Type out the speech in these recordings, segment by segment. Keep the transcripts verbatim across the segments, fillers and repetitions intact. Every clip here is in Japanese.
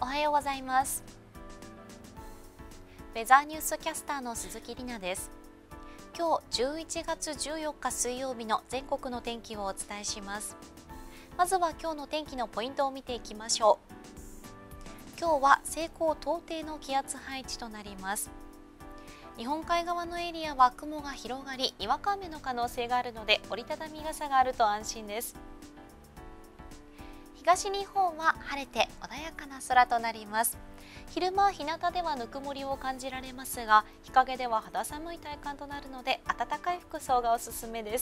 おはようございます。ウェザーニュースキャスターの鈴木里奈です。今日じゅういちがつじゅうよっか水曜日の全国の天気をお伝えします。まずは今日の天気のポイントを見ていきましょう。今日は西高東低の気圧配置となります。日本海側のエリアは雲が広がり、にわか雨の可能性があるので折りたたみ傘があると安心です。東日本は晴れて穏やかな空となります。昼間は日向ではぬくもりを感じられますが、日陰では肌寒い体感となるので暖かい服装がおすすめです。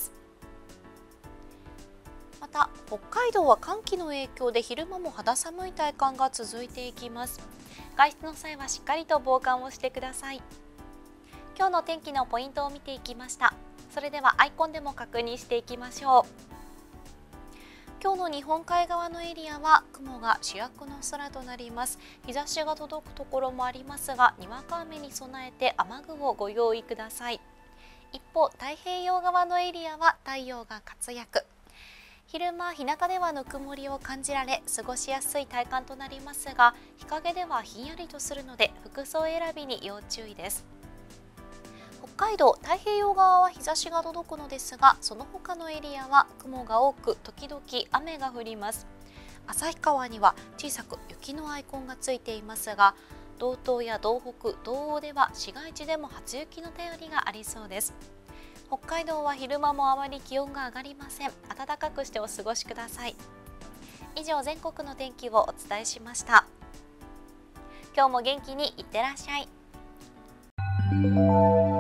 また北海道は寒気の影響で昼間も肌寒い体感が続いていきます。外出の際はしっかりと防寒をしてください。今日の天気のポイントを見ていきました。それではアイコンでも確認していきましょう。今日の日本海側のエリアは雲が主役の空となります。日差しが届くところもありますが、にわか雨に備えて雨具をご用意ください。一方、太平洋側のエリアは太陽が活躍。昼間、日向ではぬくもりを感じられ、過ごしやすい体感となりますが、日陰ではひんやりとするので服装選びに要注意です。北海道太平洋側は日差しが届くのですが、その他のエリアは雲が多く時々雨が降ります。旭川には小さく雪のアイコンがついていますが、道東や道北、道央では市街地でも初雪の便りがありそうです。北海道は昼間もあまり気温が上がりません。暖かくしてお過ごしください。以上、全国の天気をお伝えしました。今日も元気にいってらっしゃい。